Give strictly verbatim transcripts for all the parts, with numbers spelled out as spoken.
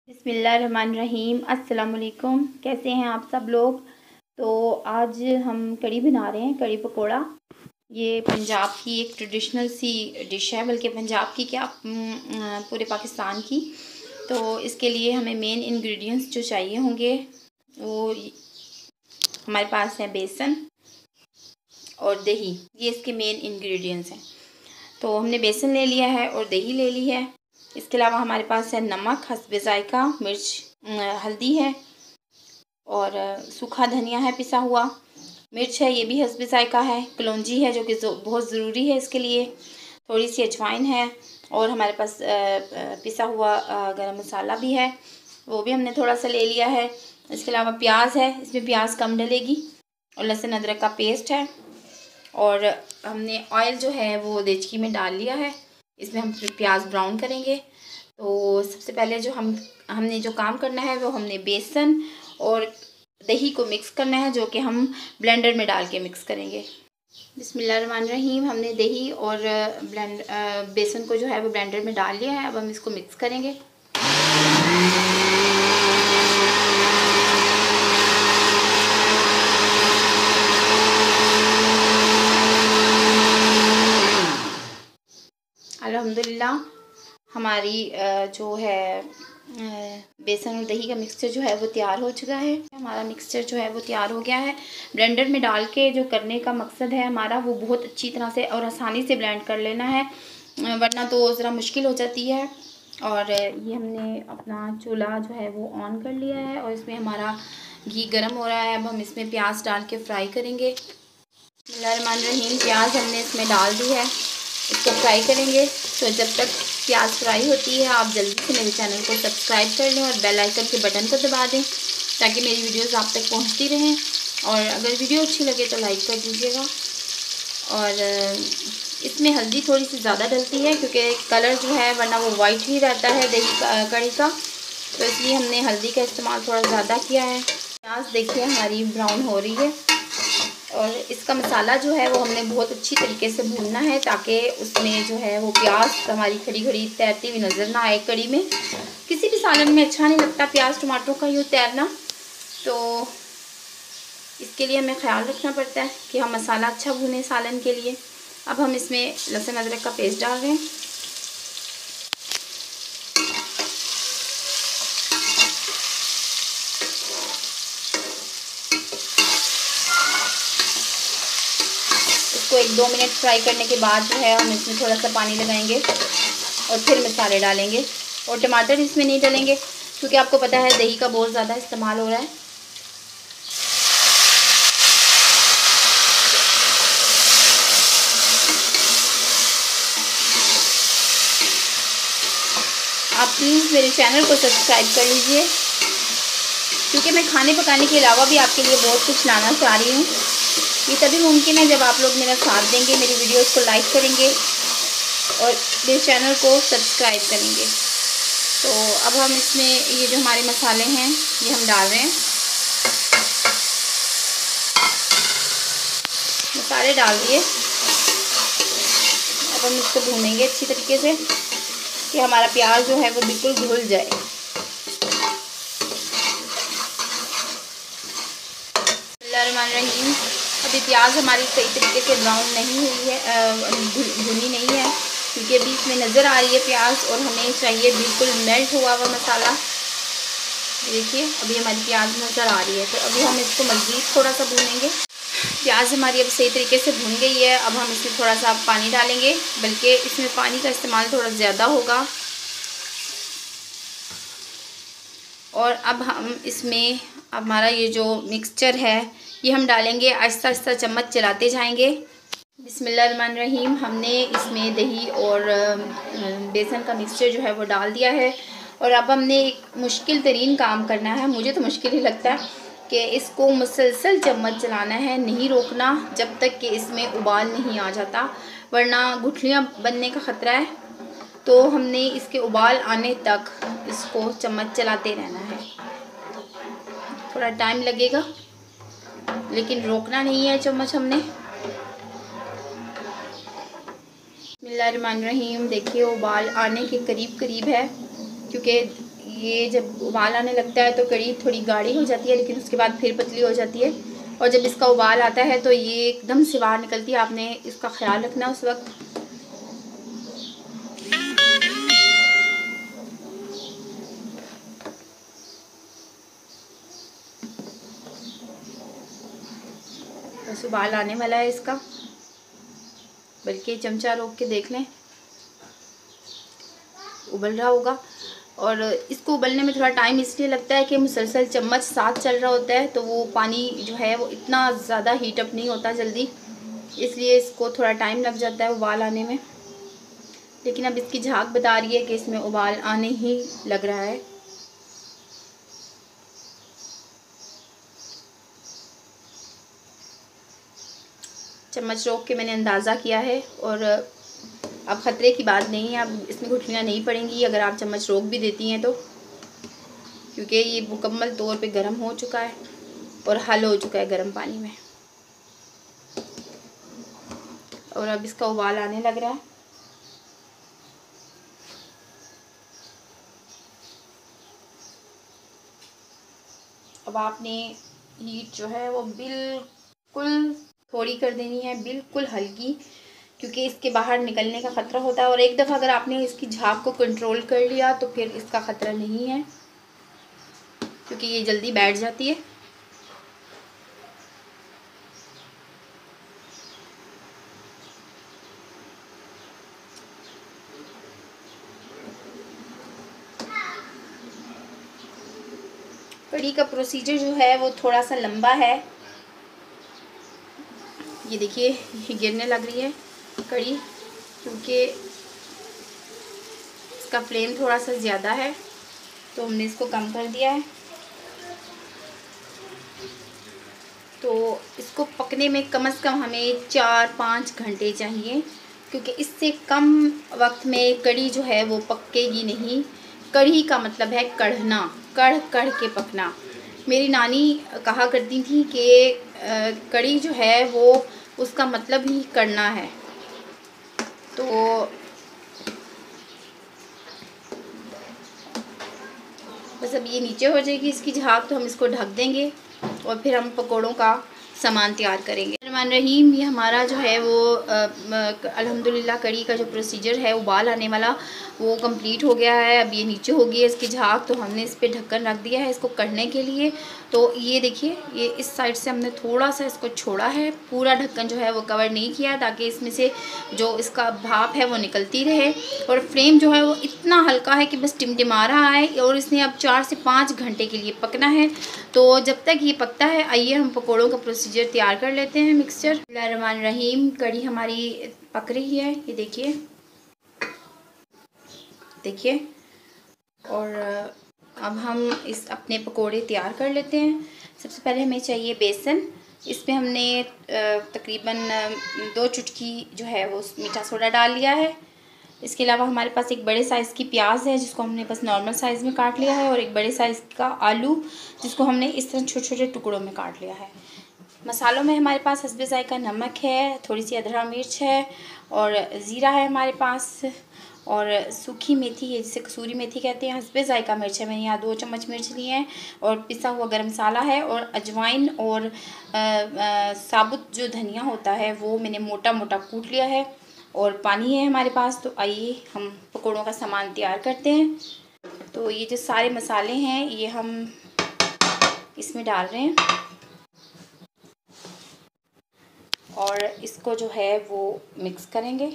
बिस्मिल्लाहिर्रहमानिर्रहीम। अस्सलाम वालेकुम। कैसे हैं आप सब लोग। तो आज हम कढ़ी बना रहे हैं, कढ़ी पकोड़ा। ये पंजाब की एक ट्रेडिशनल सी डिश है, बल्कि पंजाब की क्या पूरे पाकिस्तान की। तो इसके लिए हमें मेन इंग्रेडिएंट्स जो चाहिए होंगे वो हमारे पास है बेसन और दही। ये इसके मेन इंग्रेडिएंट्स हैं। तो हमने बेसन ले लिया है और दही ले ली है। इसके अलावा हमारे पास है नमक हस्बे ज़ायका, मिर्च हल्दी है और सूखा धनिया है पिसा हुआ, मिर्च है ये भी हस्बे ज़ायका है, कलौंजी है जो कि बहुत ज़रूरी है इसके लिए, थोड़ी सी अजवाइन है और हमारे पास पिसा हुआ गरम मसाला भी है, वो भी हमने थोड़ा सा ले लिया है। इसके अलावा प्याज है, इसमें प्याज कम डलेगी और लहसुन अदरक का पेस्ट है और हमने ऑयल जो है वो देचकी में डाल लिया है। इसमें हम प्याज ब्राउन करेंगे। तो सबसे पहले जो हम हमने जो काम करना है वो हमने बेसन और दही को मिक्स करना है, जो कि हम ब्लेंडर में डाल के मिक्स करेंगे। बिस्मिल्लाहिर्रहमानिर्रहीम। हमने दही और ब्लेंड बेसन को जो है वो ब्लेंडर में डाल लिया है। अब हम इसको मिक्स करेंगे। अल्हम्दुलिल्लाह हमारी जो है बेसन और दही का मिक्सचर जो है वो तैयार हो चुका है। हमारा मिक्सचर जो है वो तैयार हो गया है। ब्लेंडर में डाल के जो करने का मकसद है हमारा वो बहुत अच्छी तरह से और आसानी से ब्लेंड कर लेना है, वरना तो ज़रा मुश्किल हो जाती है। और ये हमने अपना चूल्हा जो है वो ऑन कर लिया है और इसमें हमारा घी गर्म हो रहा है। अब हम इसमें प्याज डाल के फ्राई करेंगे। बिस्मिल्लाहिर्रहमानिर्रहीम। प्याज हमने इसमें डाल दी है, इसको फ्राई करेंगे। तो जब तक प्याज फ्राई होती है आप जल्दी से मेरे चैनल को सब्सक्राइब कर लें और बेल आइकन के बटन को दबा दें ताकि मेरी वीडियोस आप तक पहुंचती रहें। और अगर वीडियो अच्छी लगे तो लाइक कर दीजिएगा। और इसमें हल्दी थोड़ी सी ज़्यादा डलती है क्योंकि कलर जो है वरना वो वाइट ही रहता है दही का कढ़ी का, तो इसलिए हमने हल्दी का इस्तेमाल थोड़ा ज़्यादा किया है। प्याज देखिए हमारी ब्राउन हो रही है और इसका मसाला जो है वो हमने बहुत अच्छी तरीके से भूनना है ताकि उसमें जो है वो प्याज हमारी खड़ी खड़ी तैरती हुई नज़र ना आए। कढ़ी में किसी भी सालन में अच्छा नहीं लगता प्याज टमाटरों का यूँ तैरना, तो इसके लिए हमें ख्याल रखना पड़ता है कि हम मसाला अच्छा भूनें सालन के लिए। अब हम इसमें लहसुन अदरक का पेस्ट डाल रहे हैं। एक दो मिनट फ्राई करने के बाद जो है हम इसमें थोड़ा सा पानी लगाएंगे और फिर मसाले डालेंगे। और टमाटर इसमें नहीं डालेंगे क्योंकि आपको पता है दही का बहुत ज़्यादा इस्तेमाल हो रहा है। आप प्लीज़ मेरे चैनल को सब्सक्राइब कर लीजिए क्योंकि मैं खाने पकाने के अलावा भी आपके लिए बहुत कुछ लाना चाह रही हूँ। ये तभी मुमकिन है जब आप लोग मेरा साथ देंगे, मेरी वीडियोस को लाइक करेंगे और मेरे चैनल को सब्सक्राइब करेंगे। तो अब हम इसमें ये जो हमारे मसाले हैं ये हम डाल रहे हैं। मसाले डाल दिए। अब हम इसको भूनेंगे अच्छी तरीके से कि हमारा प्याज जो है वो बिल्कुल घुल जाए। बिस्मिल्लाहिर्रहमानिर्रहीम। अभी प्याज हमारी सही तरीके से ब्राउन नहीं हुई है, भुनी नहीं है क्योंकि अभी इसमें नज़र आ रही है प्याज और हमें चाहिए बिल्कुल मेल्ट हुआ हुआ मसाला। देखिए अभी हमारी प्याज नज़र आ रही है, तो अभी हम इसको मज़ीद थोड़ा सा भूनेंगे। प्याज हमारी अब सही तरीके से भून गई है। अब हम इसमें थोड़ा सा पानी डालेंगे, बल्कि इसमें पानी का इस्तेमाल थोड़ा ज़्यादा होगा। और अब हम इसमें हमारा ये जो मिक्सचर है ये हम डालेंगे, आहिस्ता आहिस्ता चम्मच चलाते जाएंगे। बिस्मिल्लाहिर्रहमानिर्रहीम। हमने इसमें दही और बेसन का मिक्सचर जो है वो डाल दिया है और अब हमने एक मुश्किल तरीन काम करना है, मुझे तो मुश्किल ही लगता है कि इसको मुसलसल चम्मच चलाना है, नहीं रोकना जब तक कि इसमें उबाल नहीं आ जाता, वरना गुठलियाँ बनने का ख़तरा है। तो हमने इसके उबाल आने तक इसको चम्मच चलाते रहना है। थोड़ा टाइम लगेगा लेकिन रोकना नहीं है चम्मच हमने। बिस्मिल्लाहिर्रहमानिर्रहीम। देखिए उबाल आने के करीब करीब है क्योंकि ये जब उबाल आने लगता है तो कढ़ी थोड़ी गाढ़ी हो जाती है, लेकिन उसके बाद फिर पतली हो जाती है। और जब इसका उबाल आता है तो ये एकदम से बाहर निकलती है। आपने इसका ख्याल रखना उस वक्त। बस उबाल आने वाला है इसका, बल्कि चमचा रोक के देख लें, उबल रहा होगा। और इसको उबलने में थोड़ा टाइम इसलिए लगता है कि मुसलसल चम्मच साथ चल रहा होता है, तो वो पानी जो है वो इतना ज़्यादा हीट अप नहीं होता जल्दी, इसलिए इसको थोड़ा टाइम लग जाता है उबाल आने में। लेकिन अब इसकी झाग बता रही है कि इसमें उबाल आने ही लग रहा है। चम्मच रोक के मैंने अंदाज़ा किया है, और अब ख़तरे की बात नहीं है, अब इसमें गुठलियाँ नहीं पड़ेंगी अगर आप चम्मच रोक भी देती हैं तो, क्योंकि ये मुकम्मल तौर पे गर्म हो चुका है और हल हो चुका है गर्म पानी में। और अब इसका उबाल आने लग रहा है। अब आपने हीट जो है वो बिल्कुल थोड़ी कर देनी है, बिल्कुल हल्की, क्योंकि इसके बाहर निकलने का ख़तरा होता है। और एक दफ़ा अगर आपने इसकी झाग को कंट्रोल कर लिया तो फिर इसका ख़तरा नहीं है, क्योंकि ये जल्दी बैठ जाती है। कढ़ी का प्रोसीजर जो है वो थोड़ा सा लंबा है। ये देखिए, ये गिरने लग रही है कढ़ी, क्योंकि इसका फ्लेम थोड़ा सा ज़्यादा है, तो हमने इसको कम कर दिया है। तो इसको पकने में कम से कम हमें चार पाँच घंटे चाहिए, क्योंकि इससे कम वक्त में कढ़ी जो है वो पकेगी नहीं। कढ़ी का मतलब है कढ़ना, कढ़ कढ़ के पकना। मेरी नानी कहा करती थी कि कढ़ी जो है वो उसका मतलब ही कढ़ना है। तो बस अब ये नीचे हो जाएगी इसकी झाग, तो हम इसको ढक देंगे और फिर हम पकोड़ों का सामान तैयार करेंगे। रहमान रहीम, ये हमारा जो है वो अल्हम्दुलिल्लाह कढ़ी का जो प्रोसीजर है उबाल आने वाला वो कंप्लीट हो गया है। अब ये नीचे हो गई है इसकी झाग, तो हमने इस पर ढक्कन रख दिया है इसको कढ़ने के लिए। तो ये देखिए, ये इस साइड से हमने थोड़ा सा इसको छोड़ा है, पूरा ढक्कन जो है वो कवर नहीं किया, ताकि इसमें से जो इसका भाप है वो निकलती रहे। और फ्लेम जो है वो इतना हल्का है कि बस टिमटिमा रहा है, और इसने अब चार से पाँच घंटे के लिए पकना है। तो जब तक ये पकता है, आइए हम पकौड़ों का प्रोसीजर तैयार कर लेते हैं। मिक्सचर रहमान रहीम, कढ़ी हमारी पक रही है, ये देखिए देखिए। और अब हम इस अपने पकोड़े तैयार कर लेते हैं। सबसे पहले हमें चाहिए बेसन। इसमें हमने तकरीबन दो चुटकी जो है वो मीठा सोडा डाल लिया है। इसके अलावा हमारे पास एक बड़े साइज़ की प्याज है, जिसको हमने बस नॉर्मल साइज़ में काट लिया है, और एक बड़े साइज़ का आलू, जिसको हमने इस तरह छोटे छोटे टुकड़ों में काट लिया है। मसालों में हमारे पास हस्बे ज़ायका नमक है, थोड़ी सी अदरक मिर्च है, और ज़ीरा है हमारे पास, और सूखी मेथी है जिसे कसूरी मेथी कहते हैं। हस्बे ज़ायका मिर्च है, मैंने यहाँ दो चम्मच मिर्च लिए हैं, और पिसा हुआ गरम मसाला है, और अजवाइन और आ, आ, साबुत जो धनिया होता है वो मैंने मोटा मोटा कूट लिया है, और पानी है हमारे पास। तो आइए हम पकौड़ों का सामान तैयार करते हैं। तो ये जो सारे मसाले हैं ये हम इसमें डाल रहे हैं, और इसको जो है वो मिक्स करेंगे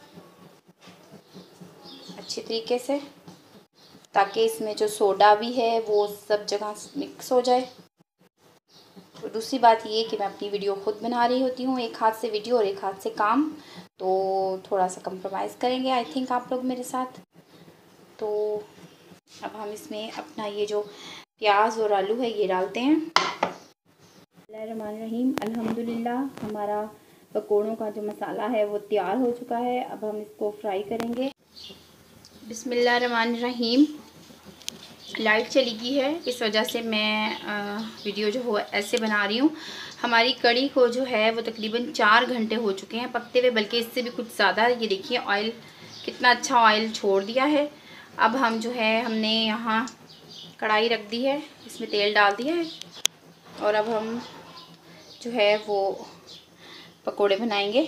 अच्छे तरीके से, ताकि इसमें जो सोडा भी है वो सब जगह मिक्स हो जाए। तो दूसरी बात ये कि मैं अपनी वीडियो खुद बना रही होती हूँ, एक हाथ से वीडियो और एक हाथ से काम, तो थोड़ा सा कंप्रोमाइज़ करेंगे आई थिंक आप लोग मेरे साथ। तो अब हम इसमें अपना ये जो प्याज और आलू है ये डालते हैं। बिस्मिल्लाहिर्रहमानिर्रहीम, अल्हम्दुलिल्लाह हमारा पकोड़ों का जो मसाला है वो तैयार हो चुका है। अब हम इसको फ्राई करेंगे। बिस्मिल्लाहिर्रहमानिर्रहीम, लाइट चली गई है, इस वजह से मैं आ, वीडियो जो हो ऐसे बना रही हूँ। हमारी कढ़ी को जो है वो तकरीबन चार घंटे हो चुके हैं पकते हुए, बल्कि इससे भी कुछ ज़्यादा। ये देखिए ऑयल कितना अच्छा ऑयल छोड़ दिया है। अब हम जो है हमने यहाँ कढ़ाई रख दी है, इसमें तेल डाल दिया है और अब हम जो है वो पकोड़े बनाएंगे।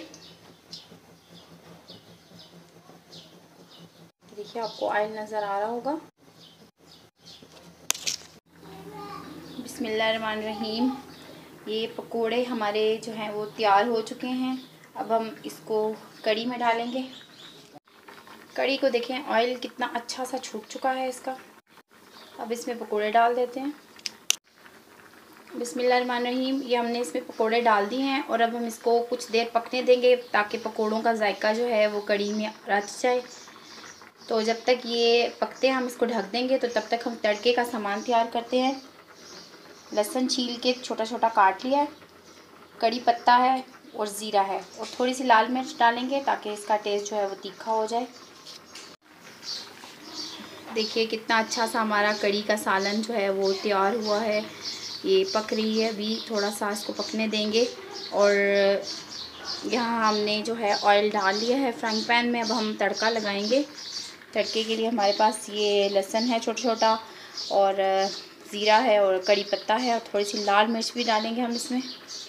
देखिए आपको ऑयल नज़र आ रहा होगा। बिस्मिल्लाहिर्रहमानिर्रहीम। ये पकोड़े हमारे जो हैं वो तैयार हो चुके हैं। अब हम इसको कढ़ी में डालेंगे। कढ़ी को देखें ऑयल कितना अच्छा सा छूट चुका है इसका। अब इसमें पकोड़े डाल देते हैं। बिस्मिल्लाहिर्रहमानिर्रहीम। ये हमने इसमें पकोड़े डाल दिए हैं और अब हम इसको कुछ देर पकने देंगे ताकि पकोड़ों का जायका जो है वो कढ़ी में रच जाए। तो जब तक ये पकते हैं हम इसको ढक देंगे। तो तब तक हम तड़के का सामान तैयार करते हैं। लहसुन छील के छोटा छोटा काट लिया है, कड़ी पत्ता है और ज़ीरा है और थोड़ी सी लाल मिर्च डालेंगे ताकि इसका टेस्ट जो है वो तीखा हो जाए। देखिए कितना अच्छा सा हमारा कड़ी का सालन जो है वो तैयार हुआ है। ये पक रही है, अभी थोड़ा सा इसको पकने देंगे। और यहाँ हमने जो है ऑयल डाल लिया है फ्राइंग पैन में। अब हम तड़का लगाएंगे। तड़के के लिए हमारे पास ये लहसुन है छोटा छोटा और ज़ीरा है और कड़ी पत्ता है और थोड़ी सी लाल मिर्च भी डालेंगे हम इसमें।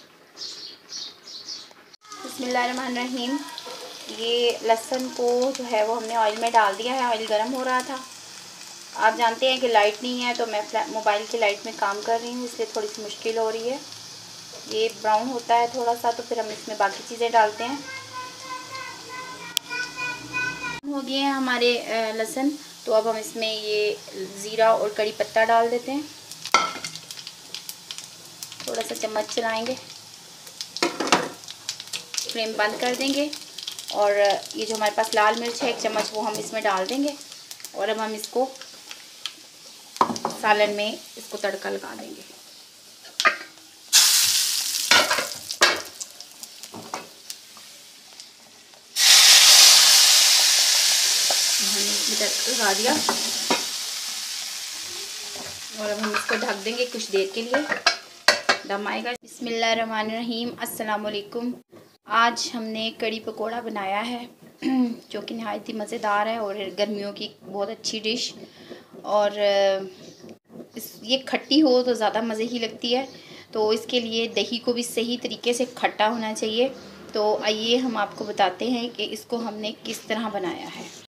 बिस्मिल्लाहिर्रहमानिर्रहीम। ये लहसुन को जो है वो हमने ऑयल में डाल दिया है। ऑयल गर्म हो रहा था। आप जानते हैं कि लाइट नहीं है तो मैं मोबाइल की लाइट में काम कर रही हूँ, इसलिए थोड़ी सी मुश्किल हो रही है। ये ब्राउन होता है थोड़ा सा तो फिर हम इसमें बाकी चीज़ें डालते हैं। हो गए हैं हमारे लहसुन, तो अब हम इसमें ये ज़ीरा और कड़ी पत्ता डाल देते हैं। थोड़ा सा चम्मच चलाएंगे, फ्लेम बंद कर देंगे और ये जो हमारे पास लाल मिर्च है एक चम्मच वो हम इसमें डाल देंगे और अब हम इसको सालन में इसको तड़का लगा देंगे। हमने इसमें तड़का लगा दिया और अब हम इसको ढक देंगे कुछ देर के लिए, दम आएगा। बिस्मिल्लाहिर्रहमानिर्रहीम। अस्सलाम वालेकुम। आज हमने कड़ी पकोड़ा बनाया है जो कि नहायत ही मज़ेदार है और गर्मियों की बहुत अच्छी डिश। और इस ये खट्टी हो तो ज़्यादा मज़े ही लगती है, तो इसके लिए दही को भी सही तरीके से खट्टा होना चाहिए। तो आइए हम आपको बताते हैं कि इसको हमने किस तरह बनाया है।